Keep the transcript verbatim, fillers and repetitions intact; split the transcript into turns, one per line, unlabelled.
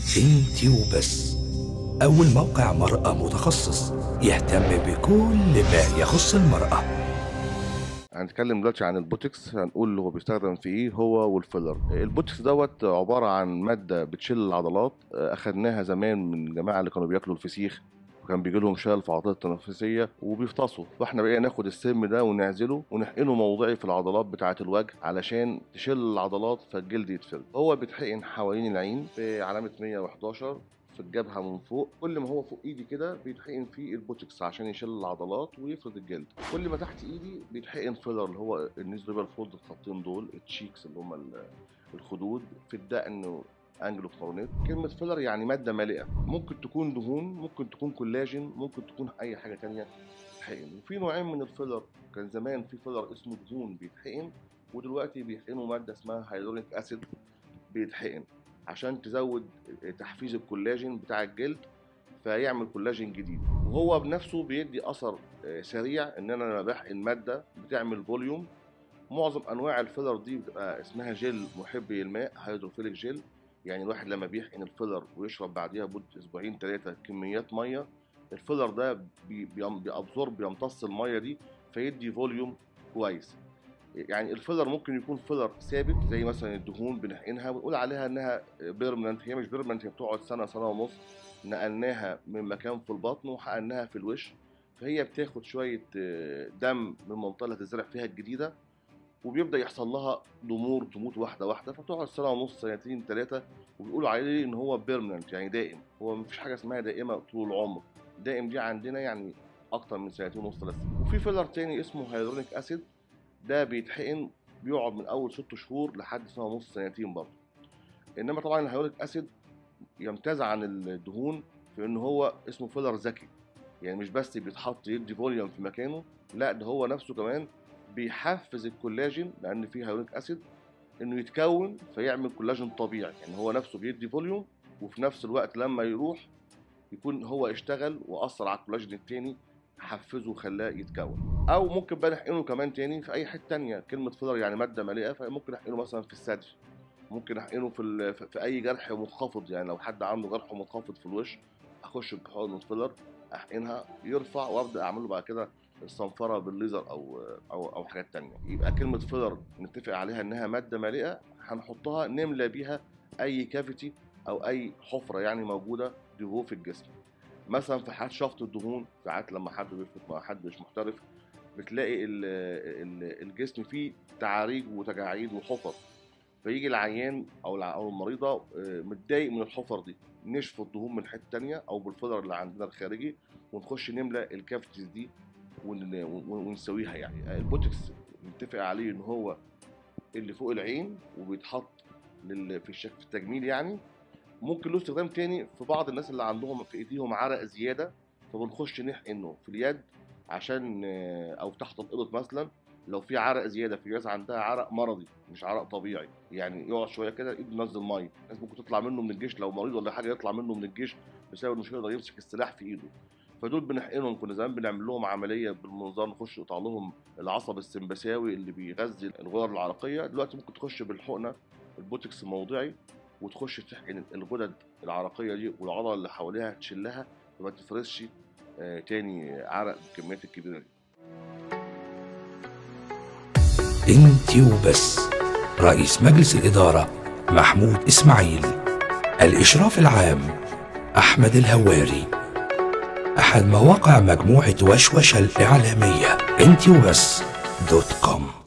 انتي وبس، أول موقع مرأة متخصص يهتم بكل ما يخص المرأة.
هنتكلم دلوقتي عن البوتوكس، هنقول اللي هو بيستخدم في ايه هو والفيلر. البوتوكس دوت عباره عن ماده بتشيل العضلات، اخدناها زمان من الجماعه اللي كانوا بياكلوا الفسيخ وكان بيجي لهم شلل في العضلات التنفسيه وبيفطسوا، فاحنا بقينا ناخد السم ده ونعزله ونحقنه موضعي في العضلات بتاعه الوجه علشان تشيل العضلات فالجلد يتفرد. هو بيتحقن حوالين العين بعلامه مية وحداشر في الجبهه من فوق، كل ما هو فوق ايدي كده بيتحقن فيه البوتوكس عشان يشيل العضلات ويفرد الجلد، كل ما تحت ايدي بيتحقن فيلر اللي هو النيز ريبر فولد، الخطين دول التشيكس اللي هم الخدود، في الدقن انجلو كورونيت. كلمه فيلر يعني ماده مالئه، ممكن تكون دهون، ممكن تكون كولاجين، ممكن تكون اي حاجه تانية بتتحقن. وفي نوعين من الفيلر، كان زمان في فيلر اسمه دهون بيتحقن، ودلوقتي بيحقنوا ماده اسمها هيالورونيك اسيد بيتحقن عشان تزود تحفيز الكولاجين بتاع الجلد فيعمل كولاجين جديد، وهو بنفسه بيدي اثر سريع ان انا لما بحقن ماده بتعمل فوليوم. معظم انواع الفيلر دي بتبقى اسمها جل محبي الماء، هيدروفيليك جل، يعني الواحد لما بيحقن الفيلر ويشرب بعديها بمده اسبوعين ثلاثه كميات ميه، الفيلر ده بيابزورب بيمتص الميه دي فيدي فوليوم كويس. يعني الفيلر ممكن يكون فيلر ثابت زي مثلا الدهون بنحقنها ونقول عليها انها بيرمننت، هي مش بيرمننت، هي بتقعد سنه سنه ونص، نقلناها من مكان في البطن وحقناها في الوش، فهي بتاخد شويه دم من المنطقه اللي هتزرع فيها الجديده وبيبدا يحصل لها ضمور، تموت واحده واحده، فتقعد سنه ونص سنتين ثلاثه، وبيقولوا عليه ان هو بيرمننت يعني دائم. هو مفيش حاجه اسمها دائمه طول العمر، دائم دي عندنا يعني اكتر من سنتين ونص ثلاث سنين. وفي فيلر تاني اسمه هيالورونيك اسيد، ده بيتحقن بيقعد من اول ست شهور لحد سنه ونص سنتين برضه. انما طبعا الهيالورونيك اسيد يمتاز عن الدهون في ان هو اسمه فيلر ذكي، يعني مش بس بيتحط يدي فوليوم في مكانه، لا ده هو نفسه كمان بيحفز الكولاجين، لان فيه هيالورونيك اسيد انه يتكون فيعمل كولاجين طبيعي، يعني هو نفسه بيدي فوليوم وفي نفس الوقت لما يروح يكون هو اشتغل واثر على الكولاجين التاني، حفزه وخلاه يتكون. او ممكن بقى نحقنه كمان تاني في اي حته تانيه، كلمه فيلر يعني ماده مالئه، فممكن نحقنه مثلا في الثدي، ممكن احقنه في في اي جرح منخفض، يعني لو حد عنده جرح منخفض في الوش اخش بحقنه فيلر احقنها يرفع، وابدا اعمل له بعد كده الصنفره بالليزر او او او حاجات تانية. يبقى كلمه فيلر نتفق عليها انها ماده مالئه هنحطها نملى بيها اي كافيتي او اي حفره يعني موجوده جوه في الجسم. مثلا في حالات شفط الدهون، ساعات لما حد بيفرط مع حد مش محترف بتلاقي ال ال الجسم فيه تعاريج وتجاعيد وحفر، فيجي العيان او او المريضه متضايق من الحفر دي، نشفط الدهون من حته تانية او بالفيلر اللي عندنا الخارجي ونخش نملى الكافتيز دي ونسويها. يعني البوتوكس نتفق عليه ان هو اللي فوق العين وبيتحط في الشكل في التجميل، يعني ممكن له استخدام تاني في بعض الناس اللي عندهم في ايديهم عرق زياده، فبنخش نحقنه في اليد عشان او تحت الابط مثلا، لو في عرق زياده في ناس عندها عرق مرضي مش عرق طبيعي، يعني يقعد شويه كده ايده ينزل ميه، ناس ممكن تطلع منه من الجيش لو مريض ولا حاجه يطلع منه من الجيش بسبب انه مش هيقدر يمسك السلاح في ايده، فدول بنحقنهم. كنا زمان بنعمل لهم عمليه بالمنظار، نخش نقطع لهم العصب السمبثاوي اللي بيغذي الغدد العرقيه، دلوقتي ممكن تخش بالحقنه البوتوكس الموضعي وتخش تحقن الغدد العرقيه دي والعضله اللي حواليها تشلها وما تفرزش آه تاني عرق بالكميات الكبيره دي.
انتي وبس. رئيس مجلس الإدارة محمود إسماعيل، الإشراف العام أحمد الهواري. أحد مواقع مجموعة وشوشة الإعلامية انتي وبس دوت كوم.